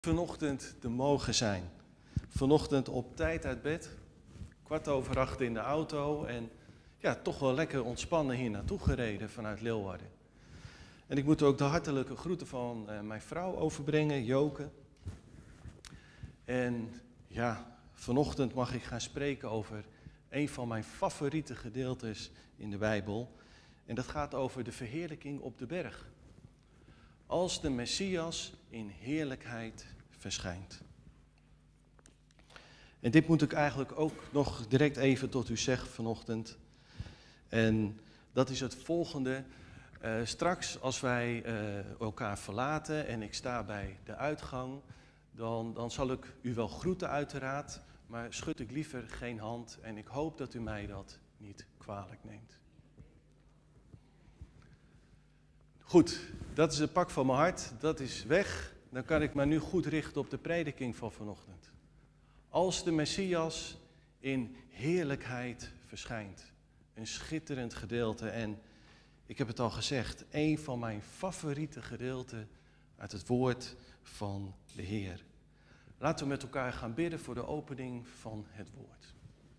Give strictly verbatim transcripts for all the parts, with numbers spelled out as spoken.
Vanochtend te mogen zijn. Vanochtend op tijd uit bed, kwart over acht in de auto en ja, toch wel lekker ontspannen hier naartoe gereden vanuit Leeuwarden. En ik moet ook de hartelijke groeten van uh, mijn vrouw overbrengen, Joke. En ja, vanochtend mag ik gaan spreken over een van mijn favoriete gedeeltes in de Bijbel. En dat gaat over de verheerlijking op de berg. Als de Messias in heerlijkheid verschijnt. En dit moet ik eigenlijk ook nog direct even tot u zeggen vanochtend. En dat is het volgende. Uh, straks als wij uh, elkaar verlaten en ik sta bij de uitgang, dan, dan zal ik u wel groeten uiteraard, maar schud ik liever geen hand en ik hoop dat u mij dat niet kwalijk neemt. Goed, dat is het pak van mijn hart, dat is weg. Dan kan ik me nu goed richten op de prediking van vanochtend. Als de Messias in heerlijkheid verschijnt. Een schitterend gedeelte en ik heb het al gezegd, een van mijn favoriete gedeelten uit het woord van de Heer. Laten we met elkaar gaan bidden voor de opening van het woord.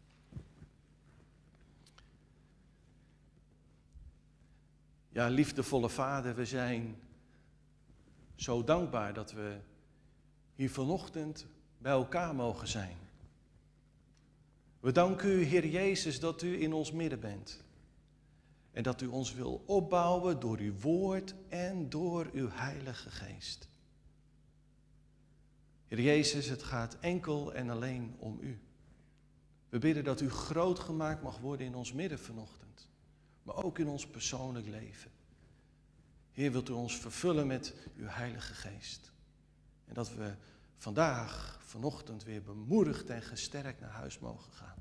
Ja, liefdevolle Vader, we zijn zo dankbaar dat we hier vanochtend bij elkaar mogen zijn. We danken u, Heer Jezus, dat u in ons midden bent. En dat u ons wil opbouwen door uw woord en door uw Heilige Geest. Heer Jezus, het gaat enkel en alleen om u. We bidden dat u groot gemaakt mag worden in ons midden vanochtend. Maar ook in ons persoonlijk leven. Heer, wilt u ons vervullen met uw Heilige Geest. En dat we vandaag, vanochtend weer bemoedigd en gesterkt naar huis mogen gaan.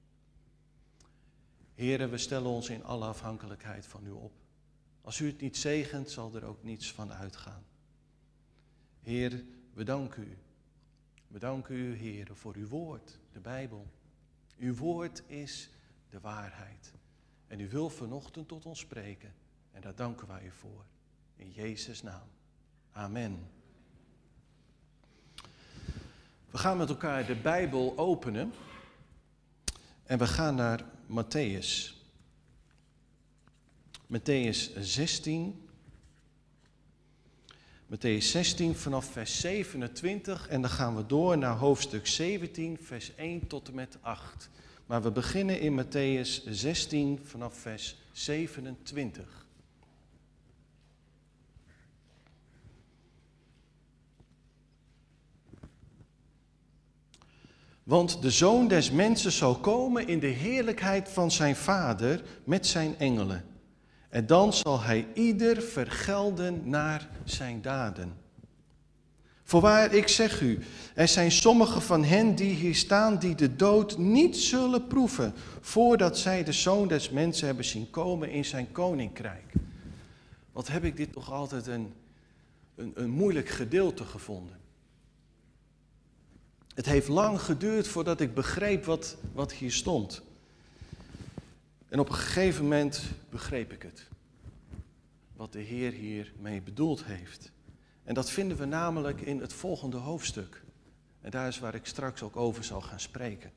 Heer, we stellen ons in alle afhankelijkheid van u op. Als u het niet zegent, zal er ook niets van uitgaan. Heer, we danken u. We danken u, Heer, voor uw woord, de Bijbel. Uw woord is de waarheid. En u wil vanochtend tot ons spreken. En daar danken wij u voor. In Jezus' naam. Amen. We gaan met elkaar de Bijbel openen. En we gaan naar Matthäus. Matthäus zestien. Matthäus zestien vanaf vers zevenentwintig. En dan gaan we door naar hoofdstuk zeventien, vers één tot en met acht. Maar we beginnen in Matthäus zestien vanaf vers zevenentwintig. Want de Zoon des Mensen zal komen in de heerlijkheid van zijn Vader met zijn engelen. En dan zal hij ieder vergelden naar zijn daden. Voorwaar, ik zeg u, er zijn sommigen van hen die hier staan die de dood niet zullen proeven, voordat zij de Zoon des Mensen hebben zien komen in zijn koninkrijk. Wat heb ik dit toch altijd een, een, een moeilijk gedeelte gevonden. Het heeft lang geduurd voordat ik begreep wat, wat hier stond. En op een gegeven moment begreep ik het. Wat de Heer hiermee bedoeld heeft. En dat vinden we namelijk in het volgende hoofdstuk. En daar is waar ik straks ook over zal gaan spreken.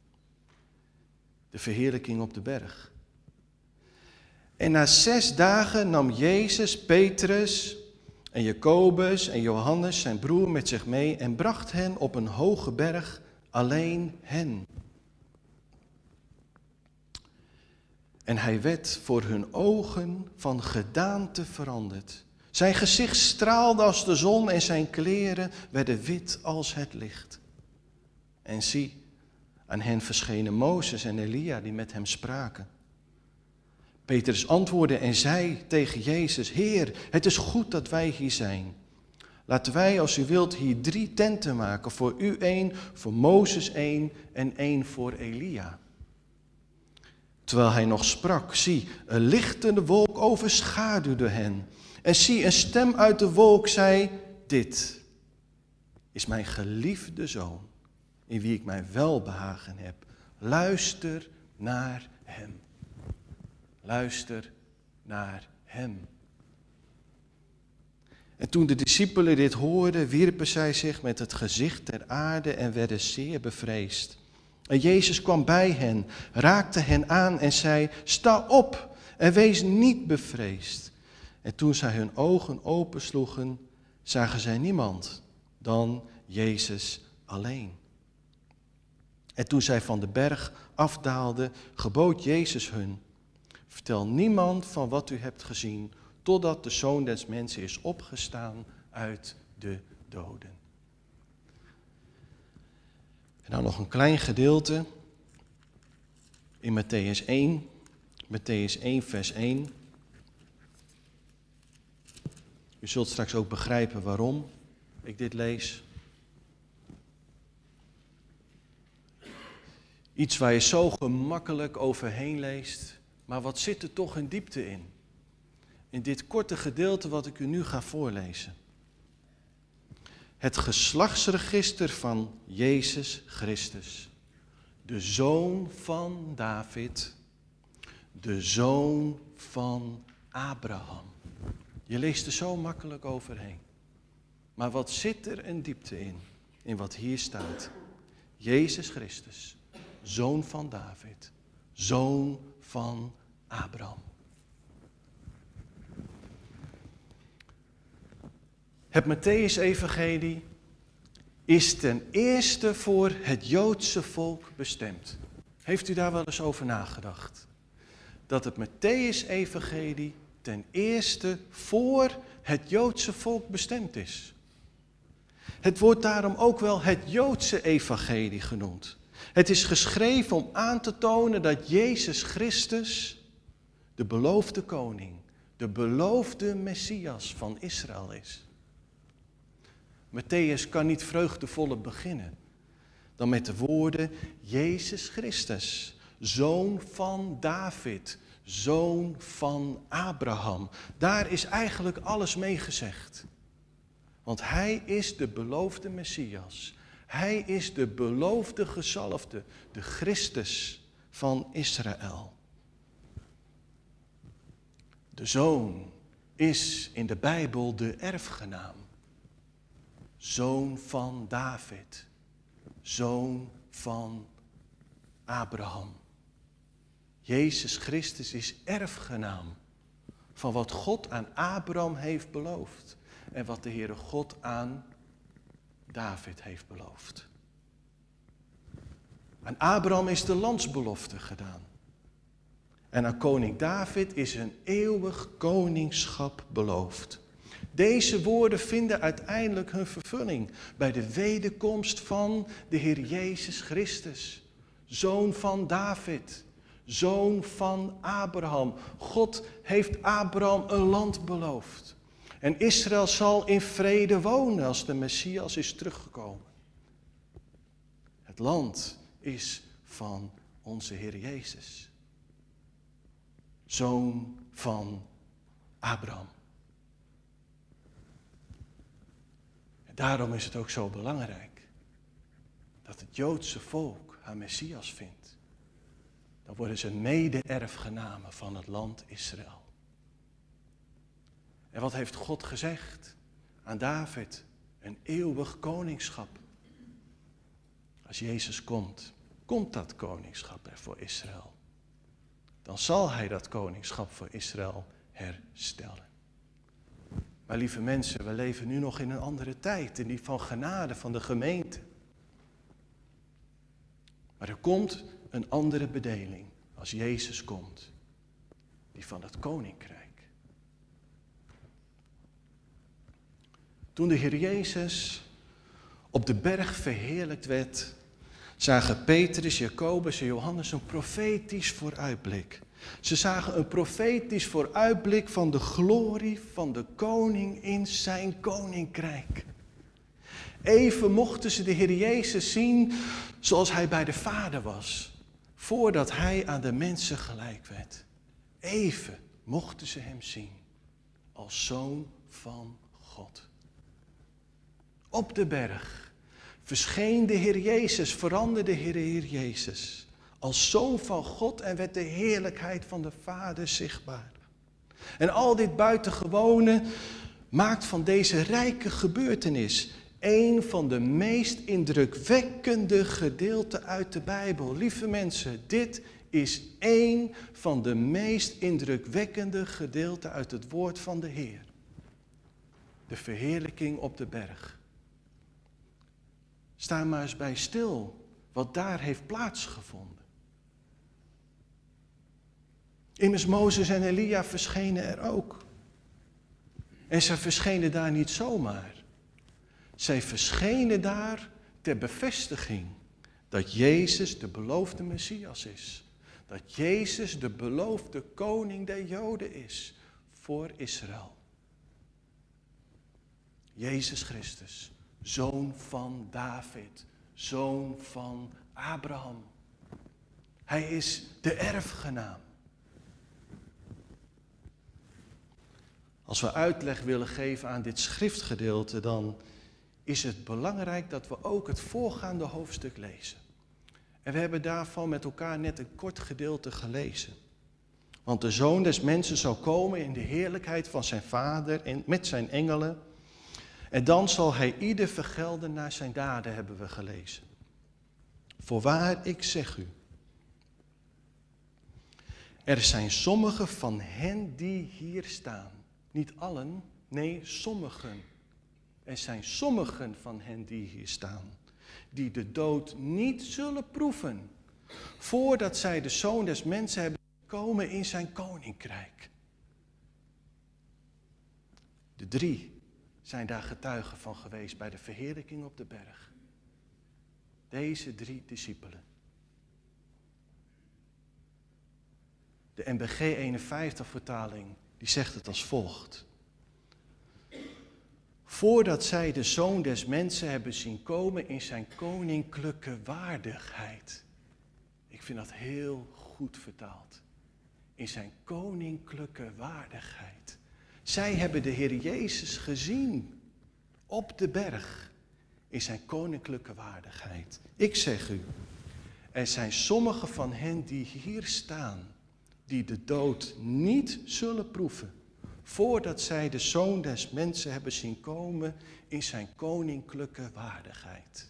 De verheerlijking op de berg. En na zes dagen nam Jezus Petrus en Jacobus en Johannes zijn broer met zich mee en bracht hen op een hoge berg, alleen hen. En hij werd voor hun ogen van gedaante veranderd. Zijn gezicht straalde als de zon en zijn kleren werden wit als het licht. En zie, aan hen verschenen Mozes en Elia die met hem spraken. Petrus antwoordde en zei tegen Jezus, Heer, het is goed dat wij hier zijn. Laten wij, als u wilt, hier drie tenten maken. Voor u één, voor Mozes één en één voor Elia. Terwijl hij nog sprak, zie, een lichtende wolk overschaduwde hen. En zie, een stem uit de wolk zei, dit is mijn geliefde zoon, in wie ik mijn welbehagen heb. Luister naar hem. Luister naar hem. En toen de discipelen dit hoorden, wierpen zij zich met het gezicht ter aarde en werden zeer bevreesd. En Jezus kwam bij hen, raakte hen aan en zei, sta op en wees niet bevreesd. En toen zij hun ogen opensloegen, zagen zij niemand dan Jezus alleen. En toen zij van de berg afdaalden, gebood Jezus hun, vertel niemand van wat u hebt gezien, totdat de Zoon des Mensen is opgestaan uit de doden. En dan nog een klein gedeelte in Matthäus één, Matthäus één vers één. U zult straks ook begrijpen waarom ik dit lees. Iets waar je zo gemakkelijk overheen leest, maar wat zit er toch een diepte in? In dit korte gedeelte wat ik u nu ga voorlezen. Het geslachtsregister van Jezus Christus, de zoon van David, de zoon van Abraham. Je leest er zo makkelijk overheen. Maar wat zit er een diepte in, in wat hier staat? Jezus Christus, zoon van David, zoon van Abraham. Het Matthäus-evangelie is ten eerste voor het Joodse volk bestemd. Heeft u daar wel eens over nagedacht? Dat het Matthäus-evangelie ten eerste voor het Joodse volk bestemd is. Het wordt daarom ook wel het Joodse evangelie genoemd. Het is geschreven om aan te tonen dat Jezus Christus de beloofde koning, de beloofde Messias van Israël is. Matthäus kan niet vreugdevoller beginnen dan met de woorden Jezus Christus, zoon van David, zoon van Abraham. Daar is eigenlijk alles mee gezegd. Want hij is de beloofde Messias. Hij is de beloofde gezalfde, de Christus van Israël. De zoon is in de Bijbel de erfgenaam. Zoon van David, zoon van Abraham. Jezus Christus is erfgenaam van wat God aan Abraham heeft beloofd en wat de Heere God aan David heeft beloofd. Aan Abraham is de landsbelofte gedaan. En aan koning David is een eeuwig koningschap beloofd. Deze woorden vinden uiteindelijk hun vervulling bij de wederkomst van de Heer Jezus Christus, zoon van David, zoon van Abraham. God heeft Abraham een land beloofd. En Israël zal in vrede wonen als de Messias is teruggekomen. Het land is van onze Heer Jezus, zoon van Abraham. En daarom is het ook zo belangrijk dat het Joodse volk haar Messias vindt. Dan worden ze mede-erfgenamen van het land Israël. En wat heeft God gezegd aan David? Een eeuwig koningschap. Als Jezus komt, komt dat koningschap er voor Israël. Dan zal hij dat koningschap voor Israël herstellen. Maar lieve mensen, we leven nu nog in een andere tijd, in die van genade van de gemeente. Maar er komt een andere bedeling als Jezus komt, die van het koninkrijk. Toen de Heer Jezus op de berg verheerlijkt werd, zagen Petrus, Jacobus en Johannes een profetisch vooruitblik. Ze zagen een profetisch vooruitblik van de glorie van de koning in zijn koninkrijk. Even mochten ze de Heer Jezus zien zoals hij bij de Vader was, voordat hij aan de mensen gelijk werd. Even mochten ze hem zien als zoon van God. Op de berg verscheen de Heer Jezus, veranderde de Heer Jezus als zoon van God en werd de heerlijkheid van de Vader zichtbaar. En al dit buitengewone maakt van deze rijke gebeurtenis een van de meest indrukwekkende gedeelten uit de Bijbel. Lieve mensen, dit is één van de meest indrukwekkende gedeelten uit het woord van de Heer. De verheerlijking op de berg. Sta maar eens bij stil wat daar heeft plaatsgevonden. Immers Mozes en Elia verschenen er ook. En ze verschenen daar niet zomaar. Zij verschenen daar ter bevestiging dat Jezus de beloofde Messias is. Dat Jezus de beloofde koning der Joden is voor Israël. Jezus Christus, zoon van David, zoon van Abraham. Hij is de erfgenaam. Als we uitleg willen geven aan dit schriftgedeelte, dan is het belangrijk dat we ook het voorgaande hoofdstuk lezen. En we hebben daarvan met elkaar net een kort gedeelte gelezen. Want de Zoon des Mensen zal komen in de heerlijkheid van zijn Vader en met zijn engelen. En dan zal hij ieder vergelden naar zijn daden, hebben we gelezen. Voorwaar, ik zeg u. Er zijn sommigen van hen die hier staan. Niet allen, nee, sommigen. Er zijn sommigen van hen die hier staan, die de dood niet zullen proeven, voordat zij de Zoon des Mensen hebben komen in zijn koninkrijk. De drie zijn daar getuigen van geweest bij de verheerlijking op de berg. Deze drie discipelen. De N B G eenenvijftig vertaling, die zegt het als volgt. Voordat zij de Zoon des Mensen hebben zien komen in zijn koninklijke waardigheid. Ik vind dat heel goed vertaald. In zijn koninklijke waardigheid. Zij hebben de Heer Jezus gezien op de berg in zijn koninklijke waardigheid. Ik zeg u, er zijn sommigen van hen die hier staan, die de dood niet zullen proeven, voordat zij de Zoon des Mensen hebben zien komen in zijn koninklijke waardigheid.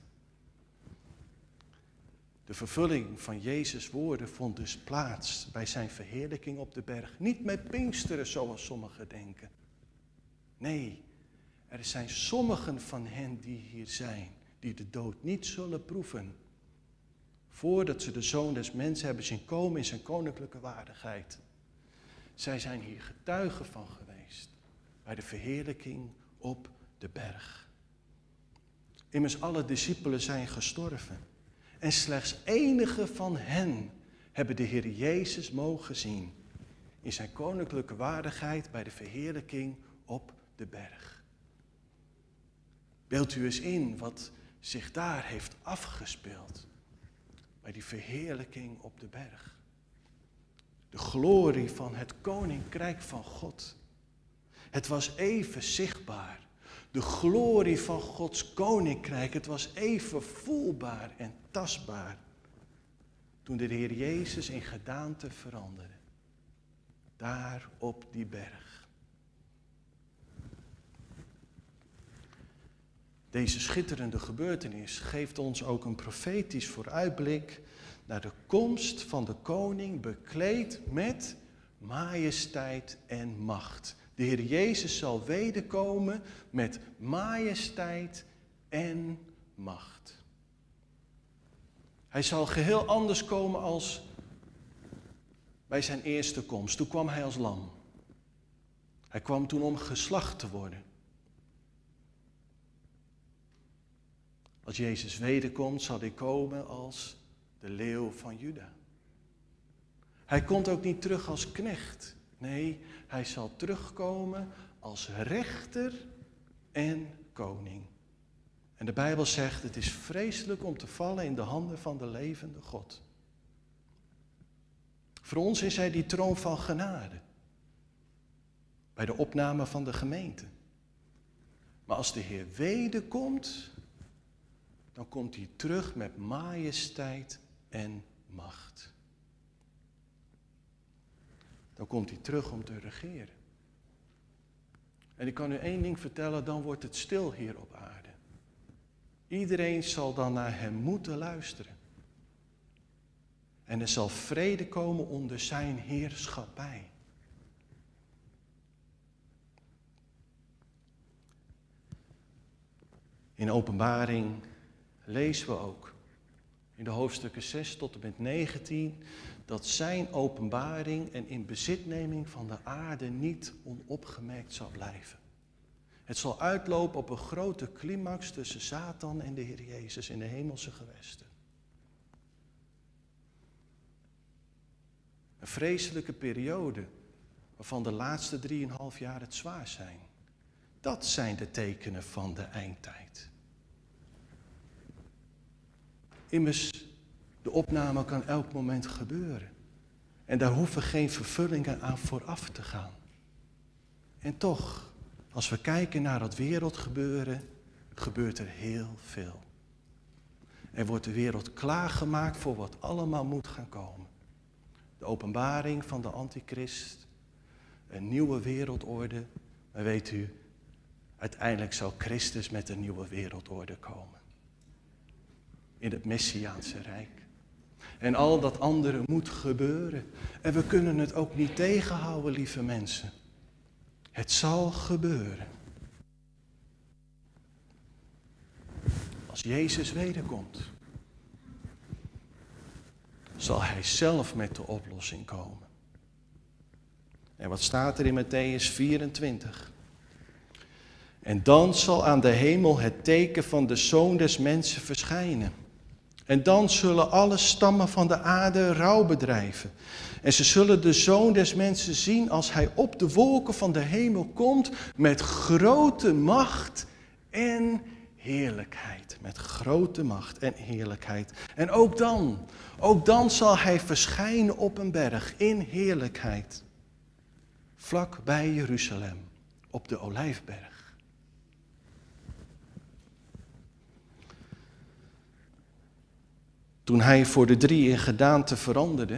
De vervulling van Jezus' woorden vond dus plaats bij zijn verheerlijking op de berg. Niet met Pinksteren zoals sommigen denken. Nee, er zijn sommigen van hen die hier zijn, die de dood niet zullen proeven, voordat ze de Zoon des Mensen hebben zien komen in zijn koninklijke waardigheid. Zij zijn hier getuigen van geweest, bij de verheerlijking op de berg. Immers alle discipelen zijn gestorven. En slechts enige van hen hebben de Heer Jezus mogen zien in zijn koninklijke waardigheid bij de verheerlijking op de berg. Beeld u eens in wat zich daar heeft afgespeeld bij die verheerlijking op de berg. De glorie van het koninkrijk van God. Het was even zichtbaar. De glorie van Gods koninkrijk, het was even voelbaar en tastbaar. Toen de Heer Jezus in gedaante veranderde. Daar op die berg. Deze schitterende gebeurtenis geeft ons ook een profetisch vooruitblik naar de komst van de koning bekleed met majesteit en macht. De Heer Jezus zal wederkomen met majesteit en macht. Hij zal geheel anders komen als bij zijn eerste komst. Toen kwam hij als lam. Hij kwam toen om geslacht te worden. Als Jezus wederkomt, zal hij komen als de leeuw van Juda. Hij komt ook niet terug als knecht. Nee, hij zal terugkomen als rechter en koning. En de Bijbel zegt, het is vreselijk om te vallen in de handen van de levende God. Voor ons is hij die troon van genade. Bij de opname van de gemeente. Maar als de Heer wederkomt, dan komt hij terug met majesteit en macht. Dan komt hij terug om te regeren. En ik kan u één ding vertellen, dan wordt het stil hier op aarde. Iedereen zal dan naar hem moeten luisteren. En er zal vrede komen onder zijn heerschappij. In Openbaring lezen we ook, in de hoofdstukken zes tot en met negentien, dat zijn openbaring en inbezitneming van de aarde niet onopgemerkt zal blijven. Het zal uitlopen op een grote climax tussen Satan en de Heer Jezus in de hemelse gewesten. Een vreselijke periode, waarvan de laatste drieënhalf jaar het zwaar zijn. Dat zijn de tekenen van de eindtijd. Immers, de opname kan elk moment gebeuren. En daar hoeven geen vervullingen aan vooraf te gaan. En toch, als we kijken naar het wereldgebeuren, gebeurt er heel veel. Er wordt de wereld klaargemaakt voor wat allemaal moet gaan komen. De openbaring van de antichrist, een nieuwe wereldorde. Maar weet u, uiteindelijk zal Christus met een nieuwe wereldorde komen. In het Messiaanse Rijk. En al dat andere moet gebeuren. En we kunnen het ook niet tegenhouden, lieve mensen. Het zal gebeuren. Als Jezus wederkomt, zal hij zelf met de oplossing komen. En wat staat er in Matthäus vierentwintig? En dan zal aan de hemel het teken van de Zoon des Mensen verschijnen. En dan zullen alle stammen van de aarde rouw bedrijven. En ze zullen de Zoon des Mensen zien als hij op de wolken van de hemel komt met grote macht en heerlijkheid. Met grote macht en heerlijkheid. En ook dan, ook dan zal hij verschijnen op een berg in heerlijkheid. Vlak bij Jeruzalem, op de Olijfberg. Toen hij voor de drie in gedaante veranderde,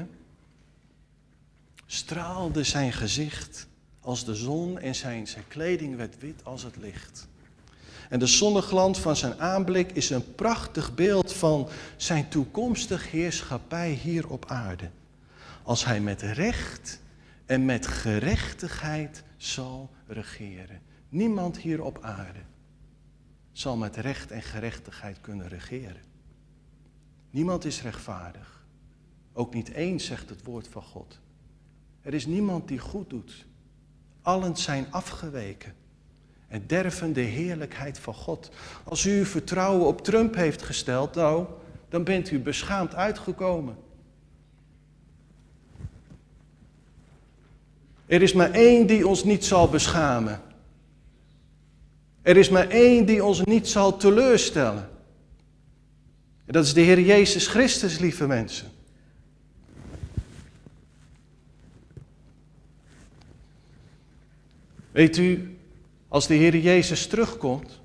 straalde zijn gezicht als de zon en zijn, zijn kleding werd wit als het licht. En de zonneglans van zijn aanblik is een prachtig beeld van zijn toekomstige heerschappij hier op aarde. Als hij met recht en met gerechtigheid zal regeren. Niemand hier op aarde zal met recht en gerechtigheid kunnen regeren. Niemand is rechtvaardig. Ook niet één zegt het woord van God. Er is niemand die goed doet. Allen zijn afgeweken en derven de heerlijkheid van God. Als u uw vertrouwen op Trump heeft gesteld, nou, dan bent u beschaamd uitgekomen. Er is maar één die ons niet zal beschamen. Er is maar één die ons niet zal teleurstellen. En dat is de Heer Jezus Christus, lieve mensen. Weet u, als de Heer Jezus terugkomt,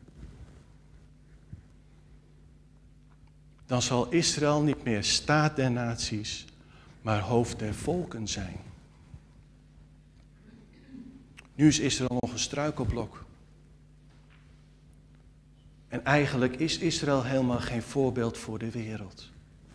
dan zal Israël niet meer staat der naties, maar hoofd der volken zijn. Nu is Israël nog een struikelblok. En eigenlijk is Israël helemaal geen voorbeeld voor de wereld.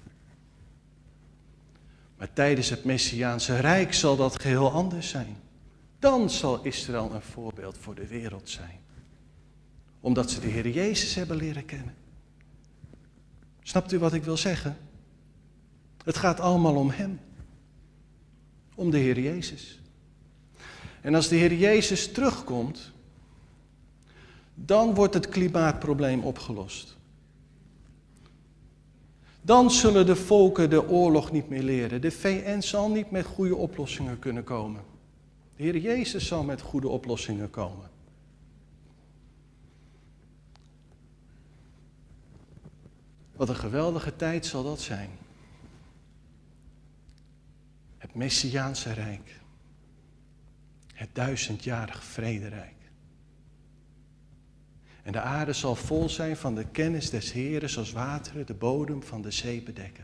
Maar tijdens het Messiaanse Rijk zal dat geheel anders zijn. Dan zal Israël een voorbeeld voor de wereld zijn. Omdat ze de Heer Jezus hebben leren kennen. Snapt u wat ik wil zeggen? Het gaat allemaal om Hem. Om de Heer Jezus. En als de Heer Jezus terugkomt, dan wordt het klimaatprobleem opgelost. Dan zullen de volken de oorlog niet meer leren. De V N zal niet met goede oplossingen kunnen komen. De Heer Jezus zal met goede oplossingen komen. Wat een geweldige tijd zal dat zijn. Het Messiaanse Rijk. Het duizendjarig vrederijk. En de aarde zal vol zijn van de kennis des Heeren, zoals wateren de bodem van de zee bedekken.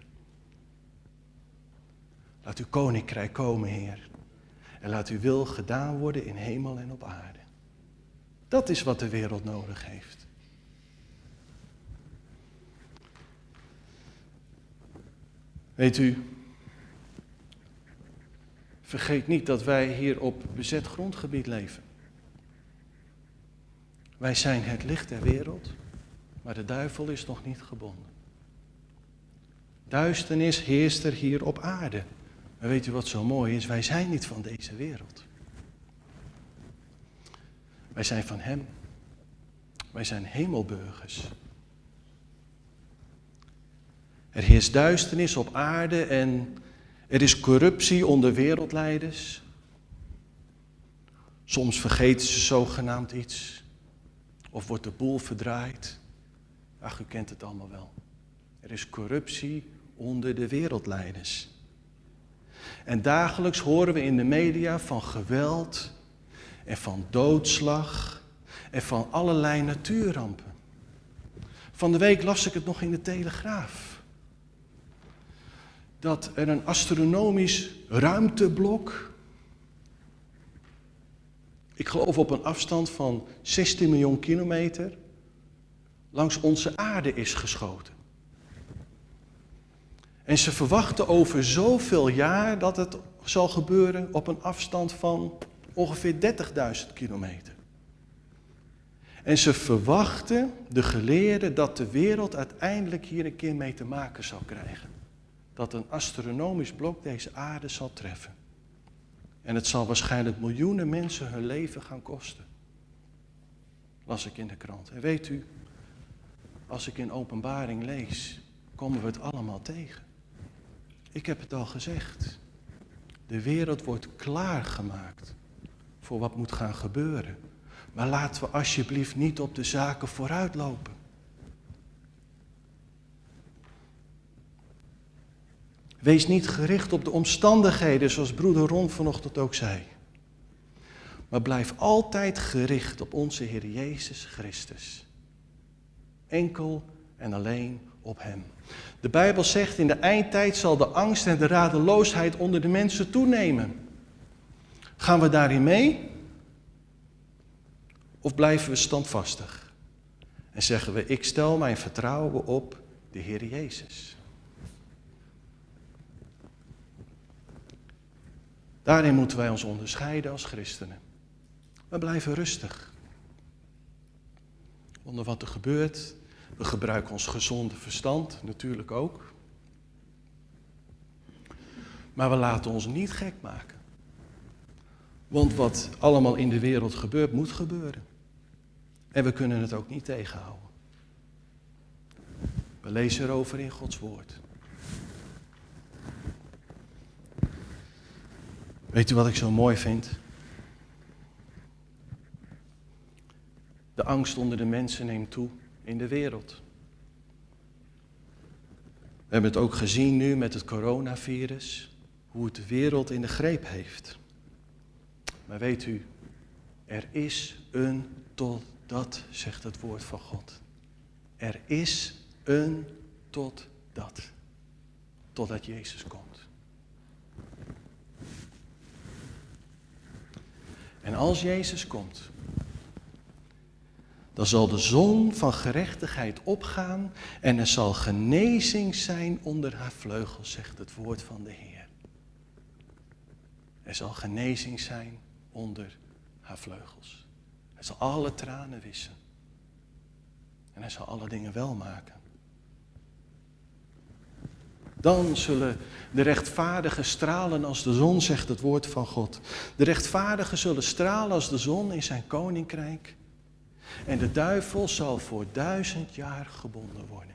Laat uw koninkrijk komen, Heer. En laat uw wil gedaan worden in hemel en op aarde. Dat is wat de wereld nodig heeft. Weet u, vergeet niet dat wij hier op bezet grondgebied leven. Wij zijn het licht der wereld, maar de duivel is nog niet gebonden. Duisternis heerst er hier op aarde. Maar weet u wat zo mooi is? Wij zijn niet van deze wereld. Wij zijn van Hem. Wij zijn hemelburgers. Er heerst duisternis op aarde en er is corruptie onder wereldleiders. Soms vergeten ze zogenaamd iets. Of wordt de boel verdraaid. Ach, u kent het allemaal wel. Er is corruptie onder de wereldleiders. En dagelijks horen we in de media van geweld en van doodslag en van allerlei natuurrampen. Van de week las ik het nog in de Telegraaf. Dat er een astronomisch ruimteblok, ik geloof op een afstand van zestien miljoen kilometer, langs onze aarde is geschoten. En ze verwachten over zoveel jaar dat het zal gebeuren op een afstand van ongeveer dertigduizend kilometer. En ze verwachten, de geleerden, dat de wereld uiteindelijk hier een keer mee te maken zal krijgen. Dat een astronomisch blok deze aarde zal treffen. En het zal waarschijnlijk miljoenen mensen hun leven gaan kosten. Las ik in de krant. En weet u, als ik in Openbaring lees, komen we het allemaal tegen. Ik heb het al gezegd. De wereld wordt klaargemaakt voor wat moet gaan gebeuren. Maar laten we alsjeblieft niet op de zaken vooruitlopen. Wees niet gericht op de omstandigheden, zoals broeder Ron vanochtend ook zei. Maar blijf altijd gericht op onze Heer Jezus Christus. Enkel en alleen op Hem. De Bijbel zegt, in de eindtijd zal de angst en de radeloosheid onder de mensen toenemen. Gaan we daarin mee? Of blijven we standvastig? En zeggen we, ik stel mijn vertrouwen op de Heer Jezus. Daarin moeten wij ons onderscheiden als christenen. We blijven rustig. Onder wat er gebeurt. We gebruiken ons gezonde verstand, natuurlijk ook. Maar we laten ons niet gek maken. Want wat allemaal in de wereld gebeurt, moet gebeuren. En we kunnen het ook niet tegenhouden. We lezen erover in Gods woord. Weet u wat ik zo mooi vind? De angst onder de mensen neemt toe in de wereld. We hebben het ook gezien nu met het coronavirus, hoe het de wereld in de greep heeft. Maar weet u, er is een totdat, zegt het woord van God. Er is een totdat, totdat Jezus komt. En als Jezus komt, dan zal de zon van gerechtigheid opgaan en er zal genezing zijn onder haar vleugels, zegt het woord van de Heer. Er zal genezing zijn onder haar vleugels. Hij zal alle tranen wissen. En hij zal alle dingen wel maken. Dan zullen de rechtvaardigen stralen als de zon, zegt het woord van God. De rechtvaardigen zullen stralen als de zon in zijn koninkrijk. En de duivel zal voor duizend jaar gebonden worden.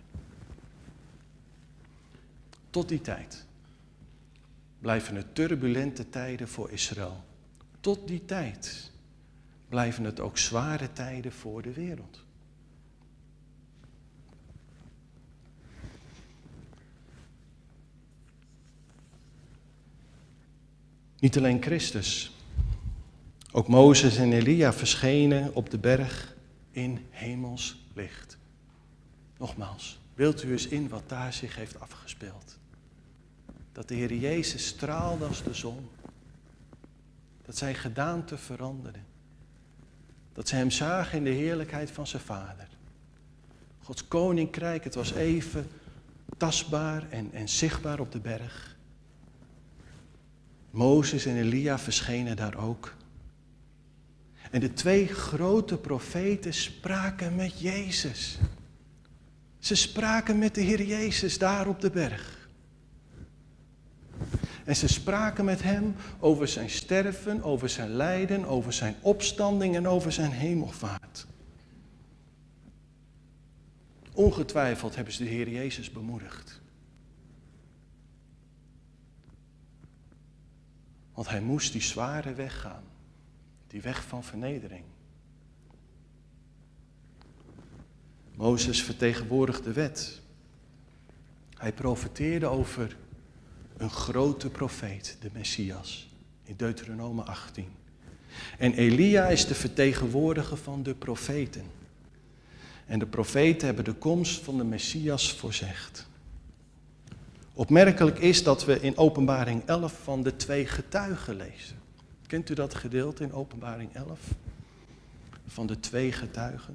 Tot die tijd blijven het turbulente tijden voor Israël. Tot die tijd blijven het ook zware tijden voor de wereld. Niet alleen Christus, ook Mozes en Elia verschenen op de berg in hemels licht. Nogmaals, wilt u eens in wat daar zich heeft afgespeeld? Dat de Heer Jezus straalde als de zon. Dat zijn gedaante veranderde. Dat ze hem zagen in de heerlijkheid van zijn vader. Gods koninkrijk, het was even tastbaar en, en zichtbaar op de berg. Mozes en Elia verschenen daar ook. En de twee grote profeten spraken met Jezus. Ze spraken met de Heer Jezus daar op de berg. En ze spraken met hem over zijn sterven, over zijn lijden, over zijn opstanding en over zijn hemelvaart. Ongetwijfeld hebben ze de Heer Jezus bemoedigd. Want hij moest die zware weg gaan. Die weg van vernedering. Mozes vertegenwoordigde de wet. Hij profeteerde over een grote profeet, de Messias, in Deuteronomium achttien. En Elia is de vertegenwoordiger van de profeten. En de profeten hebben de komst van de Messias voorzegd. Opmerkelijk is dat we in Openbaring elf van de twee getuigen lezen. Kent u dat gedeelte in Openbaring elf? Van de twee getuigen.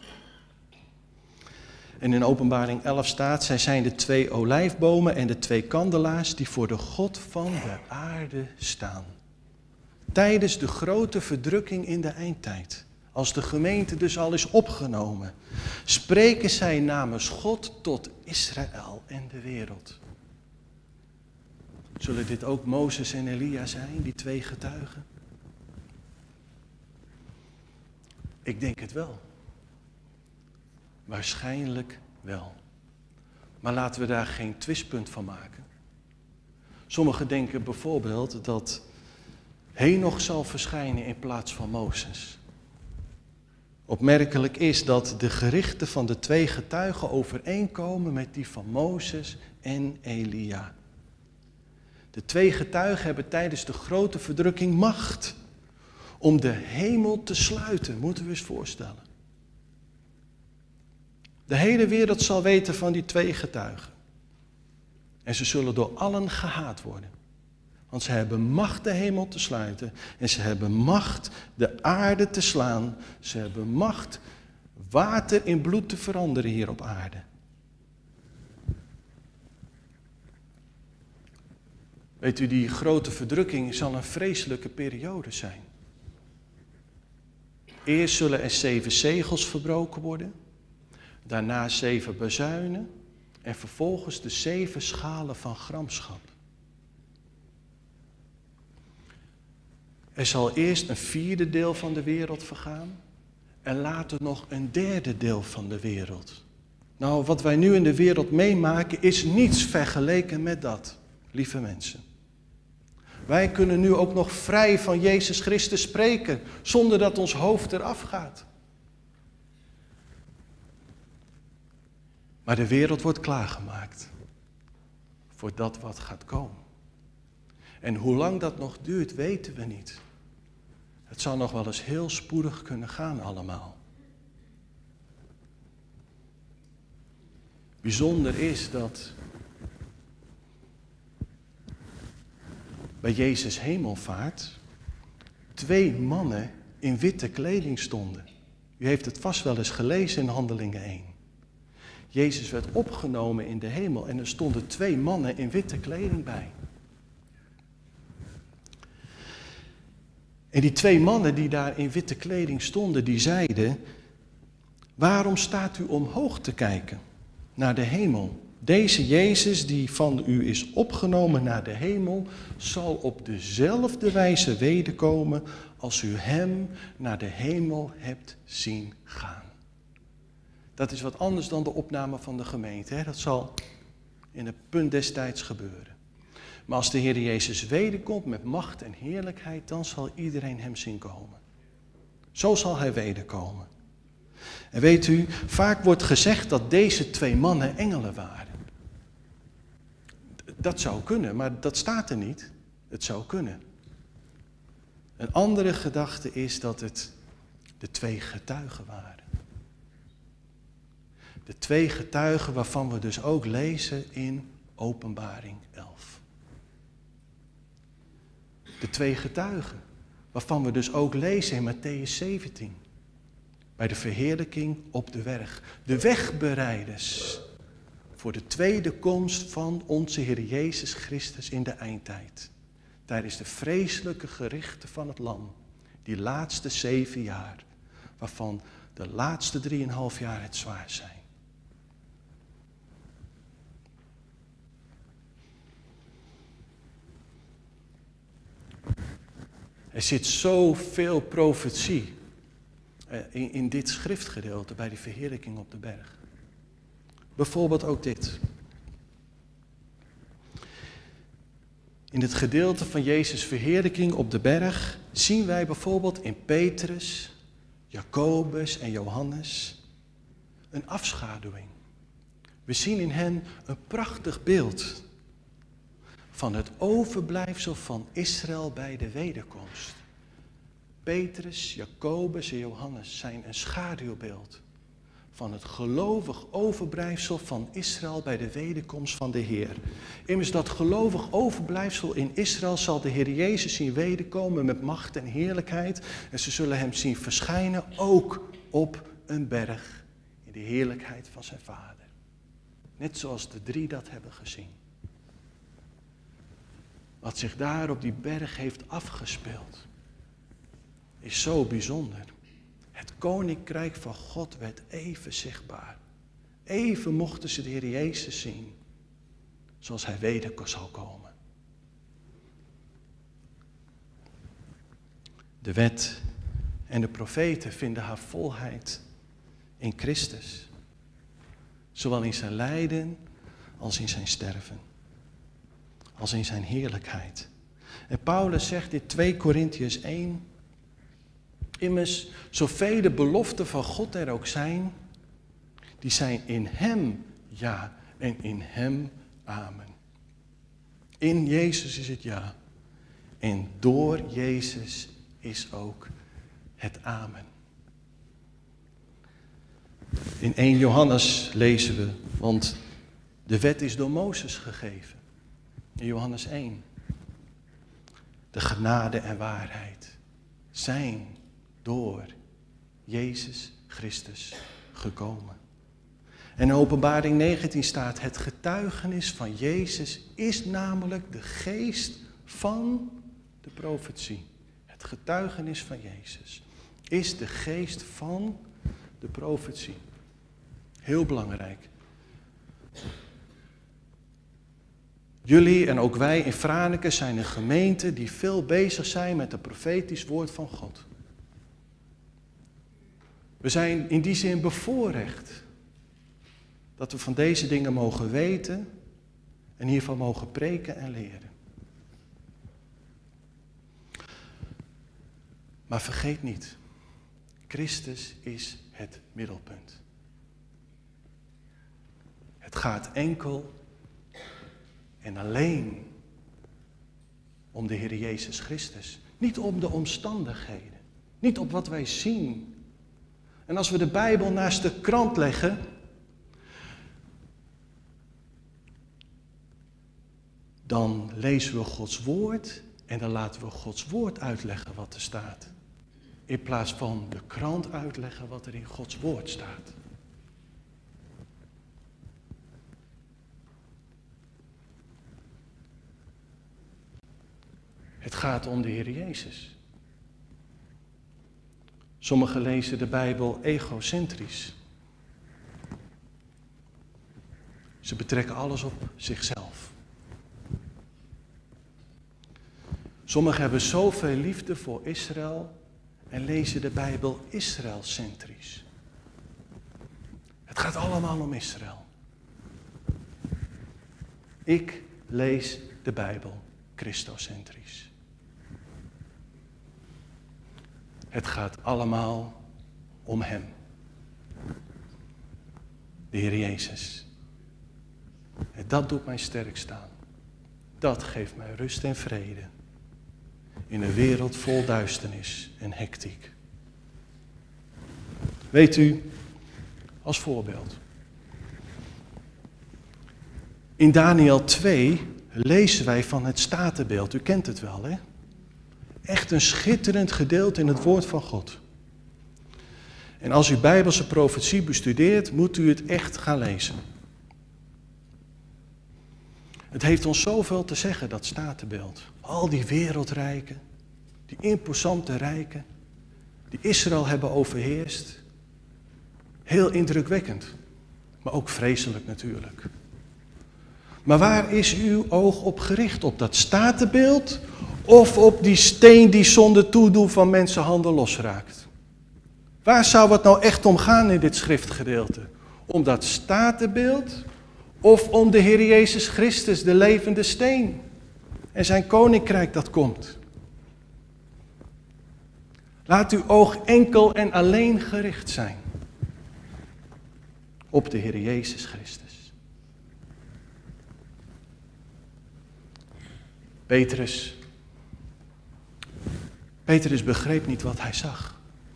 En in Openbaring elf staat, zij zijn de twee olijfbomen en de twee kandelaars die voor de God van de aarde staan. Tijdens de grote verdrukking in de eindtijd, als de gemeente dus al is opgenomen, spreken zij namens God tot Israël en de wereld. Zullen dit ook Mozes en Elia zijn, die twee getuigen? Ik denk het wel. Waarschijnlijk wel. Maar laten we daar geen twistpunt van maken. Sommigen denken bijvoorbeeld dat Henoch zal verschijnen in plaats van Mozes. Opmerkelijk is dat de gerichten van de twee getuigen overeenkomen met die van Mozes en Elia. De twee getuigen hebben tijdens de grote verdrukking macht om de hemel te sluiten, moeten we eens voorstellen. De hele wereld zal weten van die twee getuigen. En ze zullen door allen gehaat worden. Want ze hebben macht de hemel te sluiten. En ze hebben macht de aarde te slaan. Ze hebben macht water in bloed te veranderen hier op aarde. Weet u, die grote verdrukking zal een vreselijke periode zijn. Eerst zullen er zeven zegels verbroken worden. Daarna zeven bazuinen. En vervolgens de zeven schalen van gramschap. Er zal eerst een vierde deel van de wereld vergaan. En later nog een derde deel van de wereld. Nou, wat wij nu in de wereld meemaken is niets vergeleken met dat, lieve mensen. Wij kunnen nu ook nog vrij van Jezus Christus spreken, zonder dat ons hoofd eraf gaat. Maar de wereld wordt klaargemaakt voor dat wat gaat komen. En hoe lang dat nog duurt, weten we niet. Het zou nog wel eens heel spoedig kunnen gaan allemaal. Bijzonder is dat bij Jezus' hemelvaart twee mannen in witte kleding stonden. U heeft het vast wel eens gelezen in Handelingen één. Jezus werd opgenomen in de hemel en er stonden twee mannen in witte kleding bij. En die twee mannen die daar in witte kleding stonden, die zeiden: waarom staat u omhoog te kijken naar de hemel? Deze Jezus die van u is opgenomen naar de hemel, zal op dezelfde wijze wederkomen als u hem naar de hemel hebt zien gaan. Dat is wat anders dan de opname van de gemeente. Hè? Dat zal in het punt destijds gebeuren. Maar als de Heer Jezus wederkomt met macht en heerlijkheid, dan zal iedereen hem zien komen. Zo zal hij wederkomen. En weet u, vaak wordt gezegd dat deze twee mannen engelen waren. Dat zou kunnen, maar dat staat er niet. Het zou kunnen. Een andere gedachte is dat het de twee getuigen waren. De twee getuigen waarvan we dus ook lezen in Openbaring elf. De twee getuigen waarvan we dus ook lezen in Mattheüs zeventien. bij de verheerlijking op de berg. De wegbereiders voor de tweede komst van onze Heer Jezus Christus in de eindtijd. Tijdens de vreselijke gerichten van het lam. Die laatste zeven jaar, waarvan de laatste drieënhalf jaar het zwaar zijn. Er zit zoveel profetie in, in dit schriftgedeelte bij die verheerlijking op de berg. Bijvoorbeeld ook dit. In het gedeelte van Jezus' verheerlijking op de berg zien wij bijvoorbeeld in Petrus, Jacobus en Johannes een afschaduwing. We zien in hen een prachtig beeld van het overblijfsel van Israël bij de wederkomst. Petrus, Jacobus en Johannes zijn een schaduwbeeld van het gelovig overblijfsel van Israël bij de wederkomst van de Heer. Immers dat gelovig overblijfsel in Israël zal de Heer Jezus zien wederkomen met macht en heerlijkheid. En ze zullen hem zien verschijnen ook op een berg in de heerlijkheid van zijn Vader. Net zoals de drie dat hebben gezien. Wat zich daar op die berg heeft afgespeeld, is zo bijzonder. Het koninkrijk van God werd even zichtbaar. Even mochten ze de Heer Jezus zien, zoals hij weder zal komen. De wet en de profeten vinden haar volheid in Christus. Zowel in zijn lijden als in zijn sterven. Als in zijn heerlijkheid. En Paulus zegt in twee Korintiërs één. Immers, zoveel de beloften van God er ook zijn, die zijn in hem ja en in hem amen. In Jezus is het ja. En door Jezus is ook het amen. In eerste Johannes lezen we, want de wet is door Mozes gegeven. In Johannes één. De genade en waarheid zijn door Jezus Christus gekomen. En in Openbaring negentien staat, het getuigenis van Jezus is namelijk de geest van de profetie. Het getuigenis van Jezus is de geest van de profetie. Heel belangrijk. Jullie en ook wij in Franeker zijn een gemeente die veel bezig zijn met het profetisch woord van God. We zijn in die zin bevoorrecht dat we van deze dingen mogen weten en hiervan mogen preken en leren. Maar vergeet niet, Christus is het middelpunt. Het gaat enkel en alleen om de Heer Jezus Christus. Niet om de omstandigheden. Niet op wat wij zien. En als we de Bijbel naast de krant leggen, dan lezen we Gods woord en dan laten we Gods woord uitleggen wat er staat. In plaats van de krant uitleggen wat er in Gods woord staat. Het gaat om de Heer Jezus. Sommigen lezen de Bijbel egocentrisch. Ze betrekken alles op zichzelf. Sommigen hebben zoveel liefde voor Israël en lezen de Bijbel Israëlcentrisch. Het gaat allemaal om Israël. Ik lees de Bijbel Christocentrisch. Het gaat allemaal om Hem. De Heer Jezus. En dat doet mij sterk staan. Dat geeft mij rust en vrede. In een wereld vol duisternis en hectiek. Weet u, als voorbeeld. In Daniël twee lezen wij van het statenbeeld. U kent het wel, hè? Echt een schitterend gedeelte in het woord van God. En als u Bijbelse profetie bestudeert, moet u het echt gaan lezen. Het heeft ons zoveel te zeggen, dat statenbeeld. Al die wereldrijken, die imposante rijken, die Israël hebben overheerst. Heel indrukwekkend, maar ook vreselijk natuurlijk. Maar waar is uw oog op gericht? Op dat statenbeeld of op die steen die zonder toedoen van mensenhanden losraakt? Waar zou het nou echt om gaan in dit schriftgedeelte? Om dat statenbeeld of om de Heer Jezus Christus, de levende steen en zijn koninkrijk dat komt? Laat uw oog enkel en alleen gericht zijn op de Heer Jezus Christus. Petrus, Petrus begreep niet wat hij zag.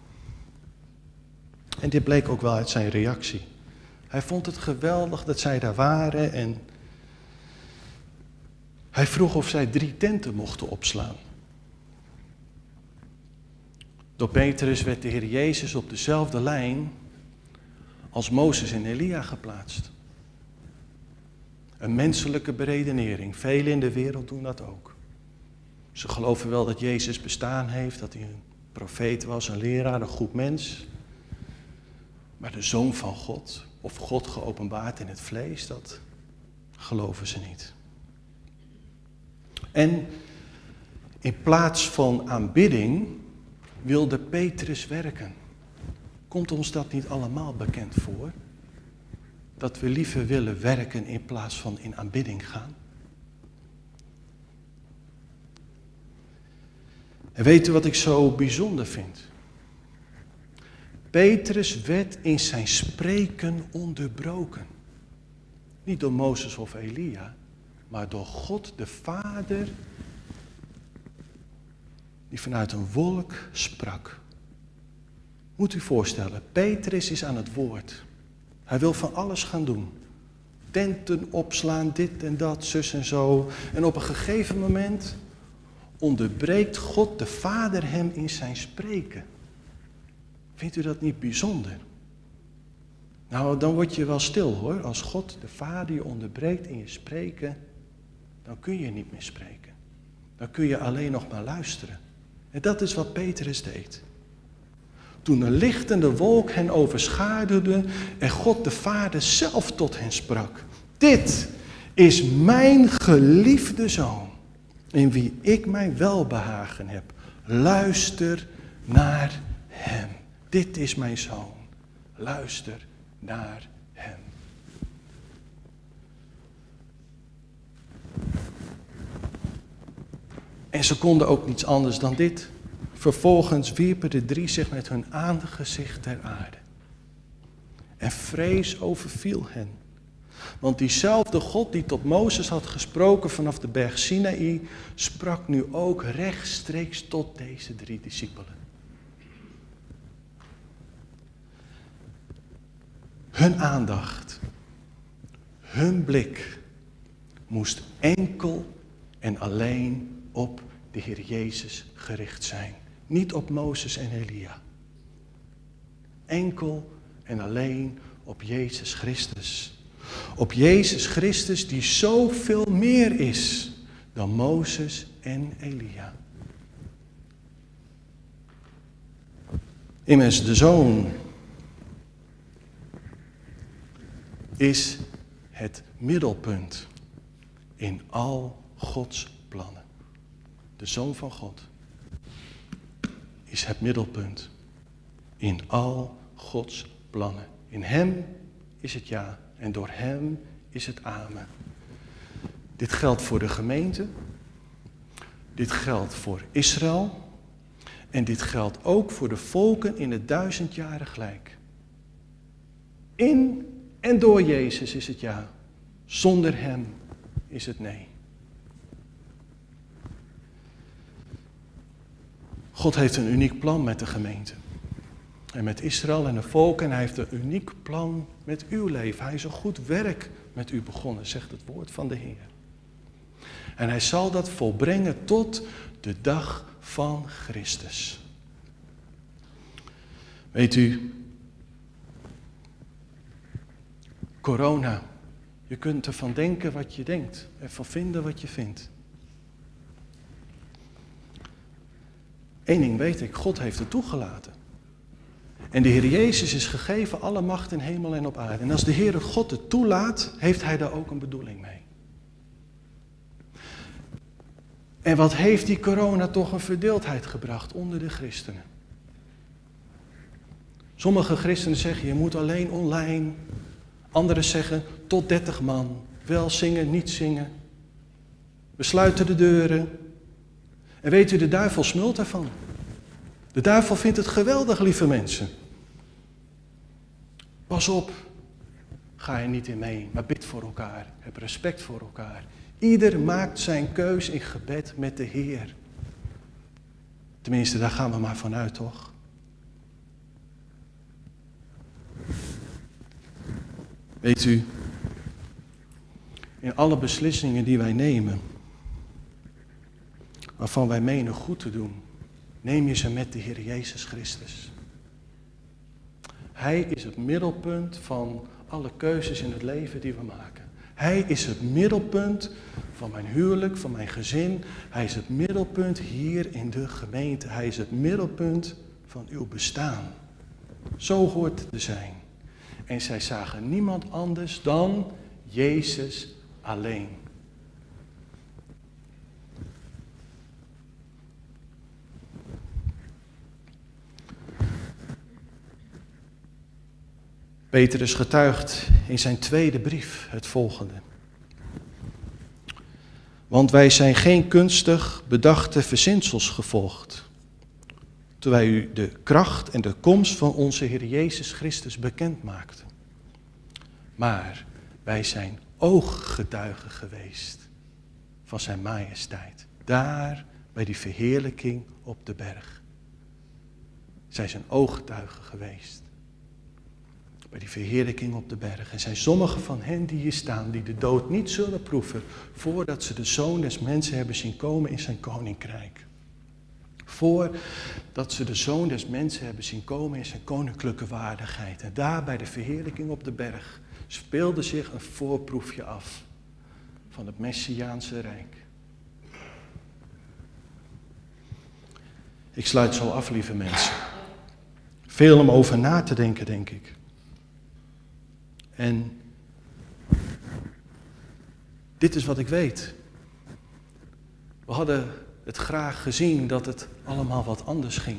En dit bleek ook wel uit zijn reactie. Hij vond het geweldig dat zij daar waren en hij vroeg of zij drie tenten mochten opslaan. Door Petrus werd de Heer Jezus op dezelfde lijn als Mozes en Elia geplaatst. Een menselijke beredenering. Velen in de wereld doen dat ook. Ze geloven wel dat Jezus bestaan heeft, dat hij een profeet was, een leraar, een goed mens. Maar de Zoon van God, of God geopenbaard in het vlees, dat geloven ze niet. En in plaats van aanbidding wilde Petrus werken. Komt ons dat niet allemaal bekend voor? Dat we liever willen werken in plaats van in aanbidding gaan? En weet u wat ik zo bijzonder vind? Petrus werd in zijn spreken onderbroken. Niet door Mozes of Elia, maar door God de Vader, die vanuit een wolk sprak. Moet u voorstellen, Petrus is aan het woord. Hij wil van alles gaan doen. Tenten opslaan, dit en dat, zus en zo. En op een gegeven moment onderbreekt God de Vader hem in zijn spreken. Vindt u dat niet bijzonder? Nou, dan word je wel stil hoor. Als God de Vader je onderbreekt in je spreken, dan kun je niet meer spreken. Dan kun je alleen nog maar luisteren. En dat is wat Petrus deed. Toen een lichtende wolk hen overschaduwde en God de Vader zelf tot hen sprak. Dit is mijn geliefde Zoon, in wie ik mijn welbehagen heb. Luister naar hem. Dit is mijn Zoon. Luister naar hem. En ze konden ook niets anders dan dit. Vervolgens wierpen de drie zich met hun aangezicht ter aarde. En vrees overviel hen. Want diezelfde God die tot Mozes had gesproken vanaf de berg Sinaï, sprak nu ook rechtstreeks tot deze drie discipelen. Hun aandacht, hun blik moest enkel en alleen op de Heer Jezus gericht zijn. Niet op Mozes en Elia. Enkel en alleen op Jezus Christus. Op Jezus Christus die zoveel meer is dan Mozes en Elia. Immers, de Zoon is het middelpunt in al Gods plannen. De Zoon van God is het middelpunt in al Gods plannen. In hem is het ja en door hem is het amen. Dit geldt voor de gemeente, dit geldt voor Israël en dit geldt ook voor de volken in het duizendjarig rijk. In en door Jezus is het ja, zonder hem is het nee. God heeft een uniek plan met de gemeente. En met Israël en de volken. En hij heeft een uniek plan met uw leven. Hij is een goed werk met u begonnen, zegt het woord van de Heer. En hij zal dat volbrengen tot de dag van Christus. Weet u, Corona. Je kunt ervan denken wat je denkt. Ervan vinden wat je vindt. Eén ding weet ik, God heeft het toegelaten. En de Heer Jezus is gegeven alle macht in hemel en op aarde. En als de Heere God het toelaat, heeft Hij daar ook een bedoeling mee. En wat heeft die corona toch een verdeeldheid gebracht onder de christenen? Sommige christenen zeggen, je moet alleen online. Anderen zeggen, tot dertig man. Wel zingen, niet zingen. We sluiten de deuren. En weet u, de duivel smult ervan. De duivel vindt het geweldig, lieve mensen. Pas op, ga er niet in mee, maar bid voor elkaar. Heb respect voor elkaar. Ieder maakt zijn keus in gebed met de Heer. Tenminste, daar gaan we maar vanuit, toch? Weet u, in alle beslissingen die wij nemen, waarvan wij menen goed te doen, neem je ze met de Heer Jezus Christus. Hij is het middelpunt van alle keuzes in het leven die we maken. Hij is het middelpunt van mijn huwelijk, van mijn gezin. Hij is het middelpunt hier in de gemeente. Hij is het middelpunt van uw bestaan. Zo hoort het te zijn. En zij zagen niemand anders dan Jezus alleen. Petrus getuigt in zijn tweede brief het volgende. Want wij zijn geen kunstig bedachte verzinsels gevolgd, terwijl u de kracht en de komst van onze Heer Jezus Christus bekend maakte. Maar wij zijn ooggetuigen geweest van zijn majesteit, daar bij die verheerlijking op de berg. Zij zijn ooggetuigen geweest. Bij die verheerlijking op de berg. En zijn sommigen van hen die hier staan, die de dood niet zullen proeven, voordat ze de Zoon des Mensen hebben zien komen in zijn koninkrijk. Voordat ze de Zoon des Mensen hebben zien komen in zijn koninklijke waardigheid. En daar bij de verheerlijking op de berg speelde zich een voorproefje af van het Messiaanse Rijk. Ik sluit zo af, lieve mensen. Veel om over na te denken, denk ik. En dit is wat ik weet. We hadden het graag gezien dat het allemaal wat anders ging.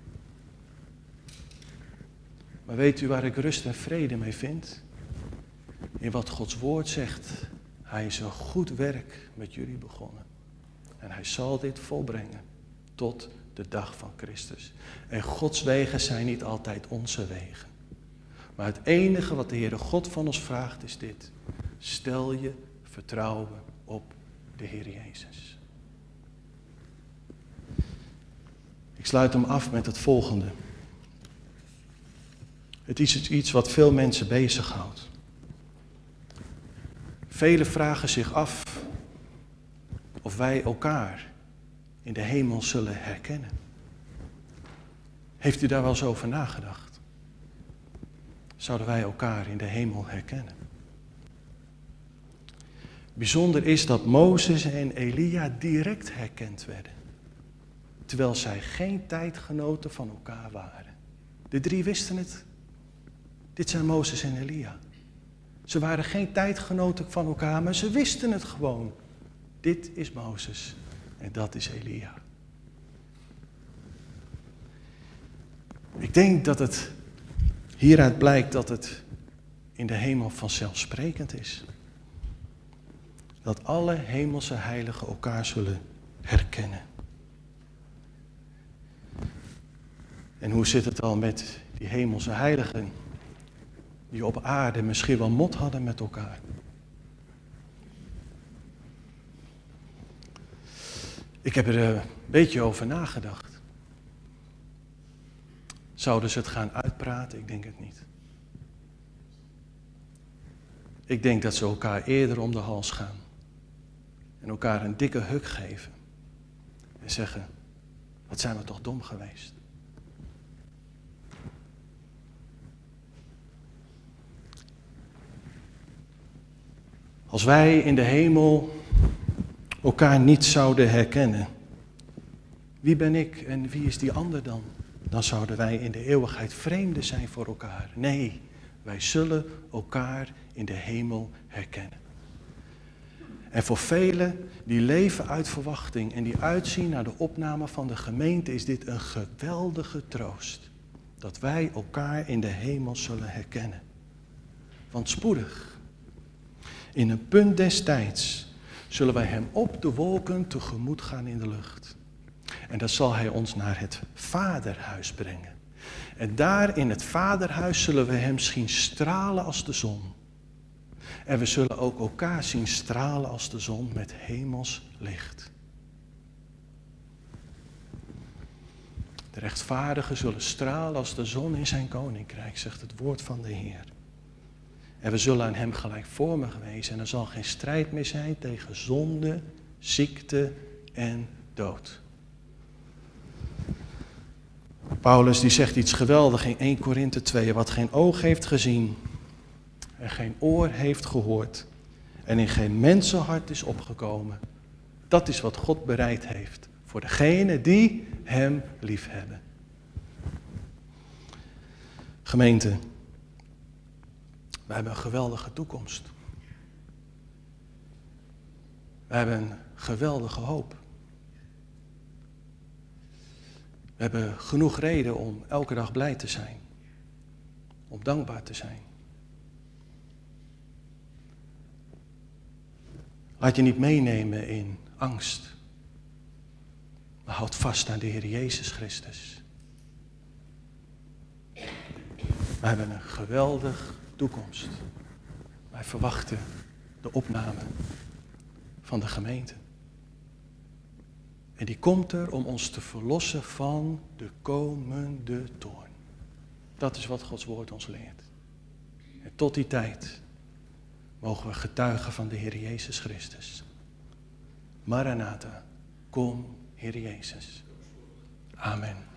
Maar weet u waar ik rust en vrede mee vind? In wat Gods woord zegt. Hij is een goed werk met jullie begonnen. En hij zal dit volbrengen tot de dag van Christus. En Gods wegen zijn niet altijd onze wegen. Maar het enige wat de Heere God van ons vraagt is dit. Stel je vertrouwen op de Heer Jezus. Ik sluit hem af met het volgende. Het is iets wat veel mensen bezighoudt. Velen vragen zich af of wij elkaar in de hemel zullen herkennen. Heeft u daar wel eens over nagedacht? Zouden wij elkaar in de hemel herkennen? Bijzonder is dat Mozes en Elia direct herkend werden. Terwijl zij geen tijdgenoten van elkaar waren. De drie wisten het. Dit zijn Mozes en Elia. Ze waren geen tijdgenoten van elkaar, maar ze wisten het gewoon. Dit is Mozes en dat is Elia. Ik denk dat het hieruit blijkt dat het in de hemel vanzelfsprekend is. Dat alle hemelse heiligen elkaar zullen herkennen. En hoe zit het al met die hemelse heiligen die op aarde misschien wel mot hadden met elkaar? Ik heb er een beetje over nagedacht. Zouden ze het gaan uitpraten? Ik denk het niet. Ik denk dat ze elkaar eerder om de hals gaan. En elkaar een dikke huk geven. En zeggen, wat zijn we toch dom geweest. Als wij in de hemel elkaar niet zouden herkennen, wie ben ik en wie is die ander dan? Dan zouden wij in de eeuwigheid vreemden zijn voor elkaar. Nee, wij zullen elkaar in de hemel herkennen. En voor velen die leven uit verwachting en die uitzien naar de opname van de gemeente, is dit een geweldige troost. Dat wij elkaar in de hemel zullen herkennen. Want spoedig, in een punt des tijds, zullen wij hem op de wolken tegemoet gaan in de lucht. En dan zal hij ons naar het vaderhuis brengen. En daar in het vaderhuis zullen we hem zien stralen als de zon. En we zullen ook elkaar zien stralen als de zon met hemels licht. De rechtvaardigen zullen stralen als de zon in zijn koninkrijk, zegt het woord van de Heer. En we zullen aan hem gelijkvormig wezen en er zal geen strijd meer zijn tegen zonde, ziekte en dood. Paulus die zegt iets geweldigs in Eerste Korinthe twee. Wat geen oog heeft gezien en geen oor heeft gehoord en in geen mensenhart is opgekomen. Dat is wat God bereid heeft voor degenen die hem liefhebben. Gemeente, we hebben een geweldige toekomst. We hebben een geweldige hoop. We hebben genoeg reden om elke dag blij te zijn. Om dankbaar te zijn. Laat je niet meenemen in angst. Maar houd vast aan de Heer Jezus Christus. We hebben een geweldige toekomst. Wij verwachten de opname van de gemeente. En die komt er om ons te verlossen van de komende toorn. Dat is wat Gods woord ons leert. En tot die tijd mogen we getuigen van de Heer Jezus Christus. Maranatha, kom Heer Jezus. Amen.